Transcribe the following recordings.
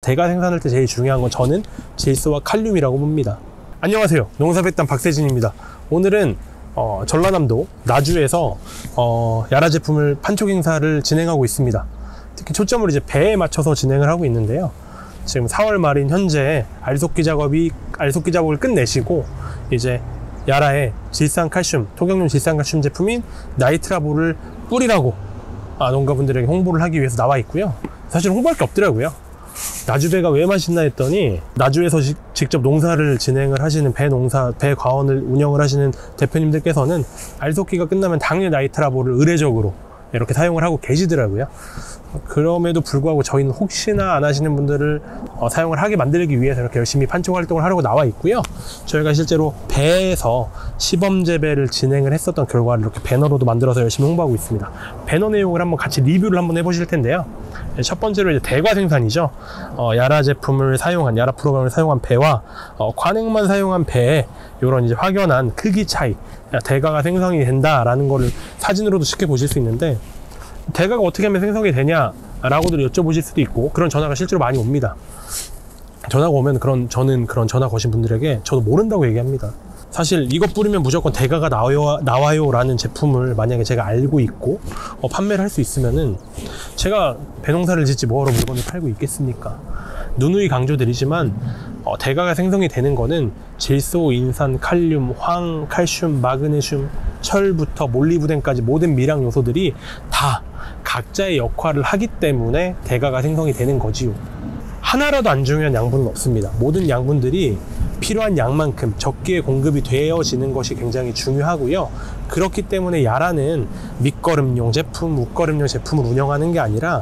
대가 생산할 때 제일 중요한 건 저는 질소와 칼륨이라고 봅니다. 안녕하세요, 농사백단 박세진입니다. 오늘은 전라남도 나주에서 야라 제품을 판촉 행사를 진행하고 있습니다. 특히 초점을 이제 배에 맞춰서 진행을 하고 있는데요. 지금 4월 말인 현재 알속기 작업을 끝내시고 이제 야라의 질산칼슘, 토경용 질산칼슘 제품인 나이트라볼을 뿌리라고 농가분들에게 홍보를 하기 위해서 나와 있고요. 사실 홍보할 게 없더라고요. 나주배가 왜 맛있나 했더니 나주에서 직접 농사를 진행을 하시는 배 과원을 운영을 하시는 대표님들께서는 알속기가 끝나면 당일 나이트라볼을 의례적으로 이렇게 사용을 하고 계시더라고요. 그럼에도 불구하고 저희는 혹시나 안 하시는 분들을 사용을 하게 만들기 위해서 이렇게 열심히 판촉 활동을 하려고 나와 있고요. 저희가 실제로 배에서 시범 재배를 진행을 했었던 결과를 이렇게 배너로도 만들어서 열심히 홍보하고 있습니다. 배너 내용을 한번 같이 리뷰를 한번 해보실 텐데요. 첫 번째로 이제 대과 생산이죠. 야라 제품을 사용한, 야라 프로그램을 사용한 배와 관액만 사용한 배의 이런 이제 확연한 크기 차이, 대가가 생성이 된다라는 거를 사진으로도 쉽게 보실 수 있는데, 대가가 어떻게 하면 생성이 되냐 라고들 여쭤보실 수도 있고, 그런 전화가 실제로 많이 옵니다. 전화가 오면 저는 그런 전화 거신 분들에게 저도 모른다고 얘기합니다. 사실 이거 뿌리면 무조건 대가가 나와요 라는 제품을 만약에 제가 알고 있고 판매를 할 수 있으면은 제가 배농사를 짓지 뭐하러 물건을 팔고 있겠습니까? 누누이 강조드리지만 대가가 생성이 되는 거는 질소, 인산, 칼륨, 황, 칼슘, 마그네슘, 철부터 몰리브덴까지 모든 미량 요소들이 다 각자의 역할을 하기 때문에 대가가 생성이 되는 거지요. 하나라도 안 중요한 양분은 없습니다. 모든 양분들이 필요한 양만큼 적기에 공급이 되어지는 것이 굉장히 중요하고요. 그렇기 때문에 야라는 밑거름용 제품, 웃거름용 제품을 운영하는 게 아니라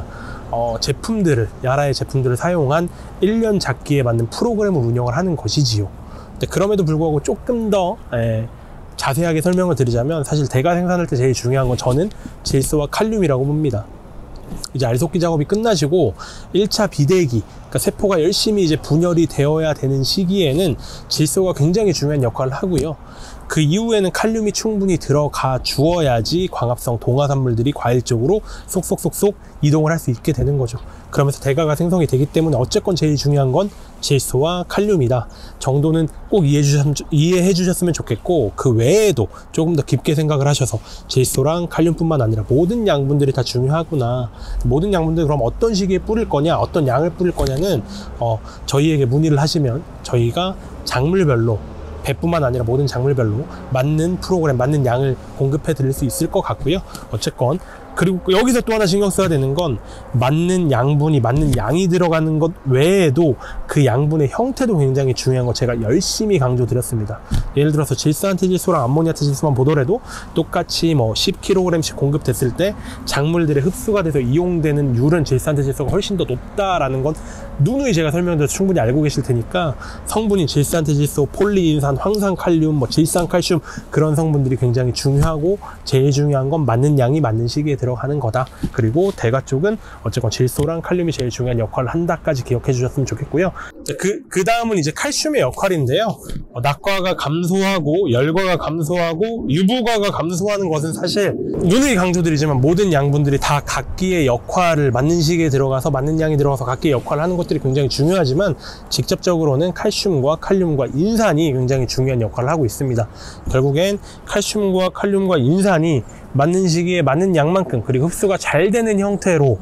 야라의 제품들을 사용한 1년 작기에 맞는 프로그램을 운영을 하는 것이지요. 근데 그럼에도 불구하고 조금 더 자세하게 설명을 드리자면, 사실 대가 생산할 때 제일 중요한 건 저는 질소와 칼륨이라고 봅니다. 이제 알속기 작업이 끝나시고 1차 비대기, 그러니까 세포가 열심히 이제 분열이 되어야 되는 시기에는 질소가 굉장히 중요한 역할을 하고요. 그 이후에는 칼륨이 충분히 들어가 주어야지 광합성 동화산물들이 과일적으로 쏙쏙쏙쏙 이동을 할 수 있게 되는 거죠. 그러면서 대가가 생성이 되기 때문에 어쨌건 제일 중요한 건 질소와 칼륨이다 정도는 꼭 이해해 주셨으면 좋겠고, 그 외에도 조금 더 깊게 생각을 하셔서 질소랑 칼륨뿐만 아니라 모든 양분들이 다 중요하구나, 모든 양분들 그럼 어떤 시기에 뿌릴 거냐, 어떤 양을 뿌릴 거냐는 저희에게 문의를 하시면 저희가 작물별로, 배뿐만 아니라 모든 작물별로 맞는 프로그램, 맞는 양을 공급해 드릴 수 있을 것 같고요. 어쨌건 그리고 여기서 또 하나 신경 써야 되는 건, 맞는 양분이, 맞는 양이 들어가는 것 외에도 그 양분의 형태도 굉장히 중요한 거 제가 열심히 강조드렸습니다. 예를 들어서 질산테질소랑 암모니아테질소만 보더라도 똑같이 10kg씩 공급됐을 때 작물들의 흡수가 돼서 이용되는 율은 질산테질소가 훨씬 더 높다라는 건 누누이 제가 설명드려서 충분히 알고 계실 테니까, 성분인 질산테질소, 폴리인산, 황산칼륨, 질산칼슘, 그런 성분들이 굉장히 중요하고, 제일 중요한 건 맞는 양이 맞는 시기에 들어가는 거다. 그리고 대가 쪽은 어쨌건 질소랑 칼륨이 제일 중요한 역할을 한다까지 기억해 주셨으면 좋겠고요. 그 다음은 이제 칼슘의 역할인데요. 낙과가 감소하고 열과가 감소하고 유부과가 감소하는 것은 사실 누누이 강조드리지만 모든 양분들이 다 각기의 역할을 맞는 시기에 들어가서 맞는 양이 들어가서 각기의 역할을 하는 것들이 굉장히 중요하지만, 직접적으로는 칼슘과 칼륨과 인산이 굉장히 중요한 역할을 하고 있습니다. 결국엔 칼슘과 칼륨과 인산이 맞는 시기에 맞는 양만큼, 그리고 흡수가 잘 되는 형태로,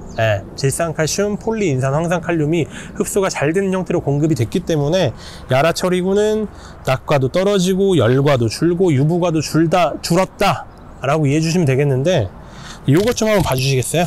질산칼슘, 폴리인산, 황산칼륨이 흡수가 잘 되는 형태로 공급이 됐기 때문에 야라 처리구는 낙과도 떨어지고 열과도 줄고 유부과도 줄었다 라고 이해해 주시면 되겠는데, 이것 좀 한번 봐주시겠어요?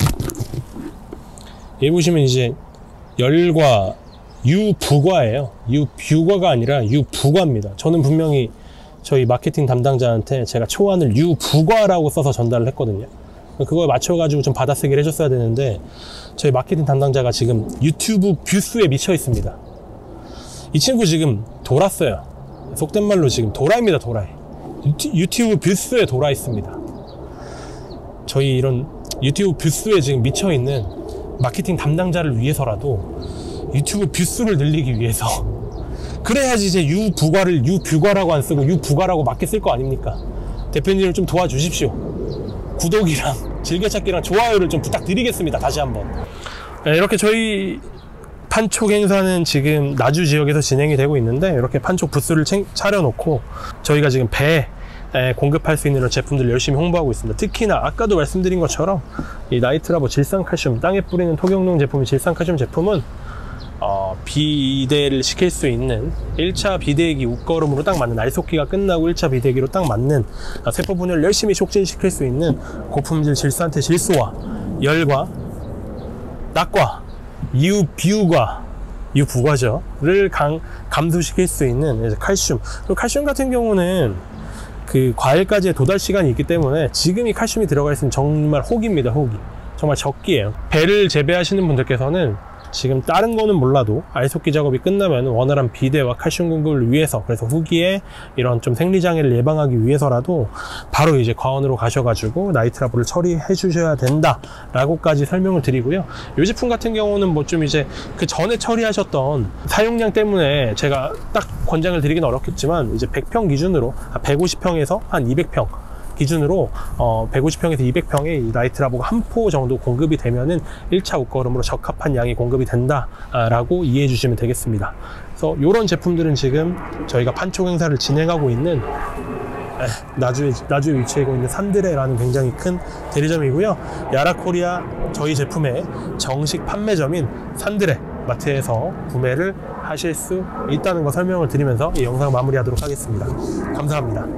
여기 보시면 이제 열과 유부과예요. 유뷰과가 아니라 유부과입니다. 저는 분명히 저희 마케팅 담당자한테 제가 초안을 유부과라고 써서 전달을 했거든요. 그거에 맞춰가지고 좀 받아쓰기를 해줬어야 되는데, 저희 마케팅 담당자가 지금 유튜브 뷰수에 미쳐 있습니다. 이 친구 지금 돌았어요. 속된 말로 지금 도라입니다, 도라이. 유튜브 뷰수에 돌아 있습니다. 저희 이런 유튜브 뷰수에 지금 미쳐 있는 마케팅 담당자를 위해서라도 유튜브 뷰수를 늘리기 위해서, 그래야지 이제 유부과를 유뷰과라고 안 쓰고 유부과라고 맞게 쓸 거 아닙니까? 대표님을 좀 도와주십시오. 구독이랑 즐겨찾기랑 좋아요를 좀 부탁드리겠습니다. 다시 한번. 네, 이렇게 저희 판촉 행사는 지금 나주 지역에서 진행이 되고 있는데, 이렇게 판촉 부스를 차려놓고 저희가 지금 배에 공급할 수 있는 이런 제품들을 열심히 홍보하고 있습니다. 특히나 아까도 말씀드린 것처럼 이 나이트라보 질산칼슘, 땅에 뿌리는 토경농 제품인 질산칼슘 제품은 비대를 시킬 수 있는 1차 비대기 웃거름으로 딱 맞는, 알속기가 끝나고 1차 비대기로 딱 맞는, 세포 분열을 열심히 촉진시킬 수 있는 고품질 질산태 질소와 열과 낙과 유비우과 유부과를 감소시킬 수 있는 칼슘. 그리고 칼슘 같은 경우는 그 과일까지의 도달 시간이 있기 때문에 지금 이 칼슘이 들어가 있으면 정말 혹입니다. 혹이 정말 적기예요. 배를 재배하시는 분들께서는 지금 다른 거는 몰라도 알속기 작업이 끝나면 원활한 비대와 칼슘 공급을 위해서, 그래서 후기에 이런 좀 생리장애를 예방하기 위해서라도 바로 이제 과원으로 가셔가지고 나이트라보를 처리해 주셔야 된다 라고까지 설명을 드리고요. 이 제품 같은 경우는 뭐 좀 이제 그 전에 처리하셨던 사용량 때문에 제가 딱 권장을 드리긴 어렵겠지만, 이제 100평 기준으로 150평에서 한 200평 기준으로 150평에서 200평의 이 나이트라보가 한 포 정도 공급이 되면은 1차 웃거름으로 적합한 양이 공급이 된다라고 이해해 주시면 되겠습니다. 그래서 이런 제품들은 지금 저희가 판촉 행사를 진행하고 있는 나주에 위치하고 있는 산드레라는 굉장히 큰 대리점이고요. 야라코리아 저희 제품의 정식 판매점인 산드레 마트에서 구매를 하실 수 있다는 거 설명을 드리면서 이 영상 마무리하도록 하겠습니다. 감사합니다.